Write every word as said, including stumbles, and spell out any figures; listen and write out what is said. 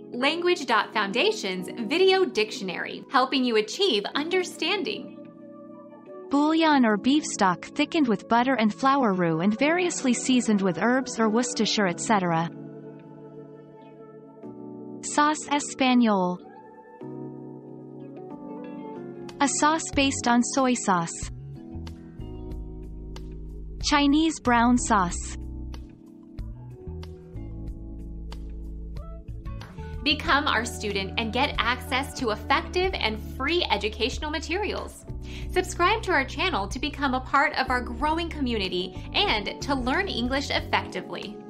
Language dot Foundation's Video Dictionary, helping you achieve understanding. Bouillon or beef stock thickened with butter and flour roux and variously seasoned with herbs or Worcestershire, et cetera. Sauce espagnole. A sauce based on soy sauce. Chinese brown sauce. Become our student and get access to effective and free educational materials. Subscribe to our channel to become a part of our growing community and to learn English effectively.